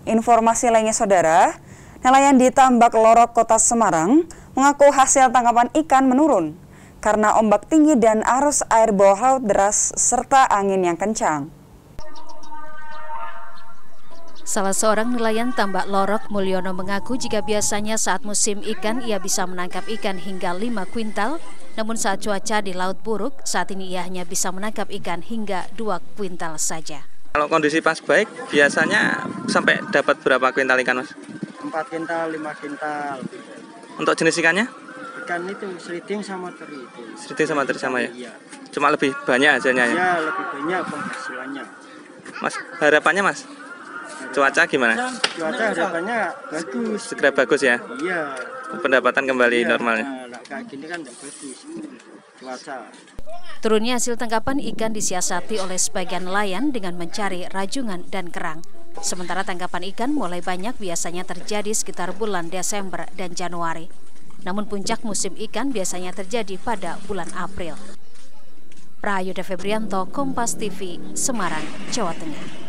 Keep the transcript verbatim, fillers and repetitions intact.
Informasi lainnya saudara, nelayan di Tambak Lorok Kota Semarang mengaku hasil tangkapan ikan menurun karena ombak tinggi dan arus air bawah laut deras serta angin yang kencang. Salah seorang nelayan Tambak Lorok, Mulyono, mengaku jika biasanya saat musim ikan ia bisa menangkap ikan hingga lima kuintal, namun saat cuaca di laut buruk, saat ini ia hanya bisa menangkap ikan hingga dua kuintal saja. Kalau kondisi pas baik, biasanya sampai dapat berapa kuintal ikan, Mas? empat kuintal, lima kuintal. Untuk jenis ikannya? Ikan itu seriting sama teri itu. Seriting sama teri sama ya? Iya. Cuma lebih banyak hasilnya ya? Iya, lebih banyak penghasilannya. Mas, harapannya Mas? Cuaca gimana? Cuaca harapannya bagus. Segera bagus ya? Iya. Pendapatan kembali Iya, normalnya? nah, kayak gini kan tidak bagus cuaca. Turunnya hasil tangkapan ikan disiasati oleh sebagian nelayan dengan mencari rajungan dan kerang. Sementara tangkapan ikan mulai banyak biasanya terjadi sekitar bulan Desember dan Januari. Namun puncak musim ikan biasanya terjadi pada bulan April. Prayudha Febrianto, Kompas T V, Semarang, Jawa Tengah.